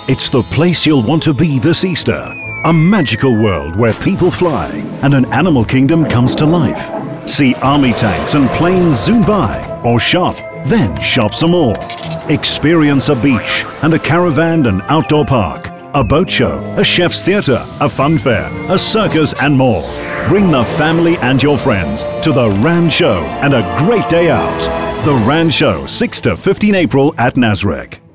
It's the place you'll want to be this Easter. A magical world where people fly and an animal kingdom comes to life. See army tanks and planes zoom by, or shop, then shop some more. Experience a beach and a caravan and outdoor park, a boat show, a chef's theatre, a fun fair, a circus and more. Bring the family and your friends to the Rand Show and a great day out. The Rand Show, 6 to 15 April at Nasrec.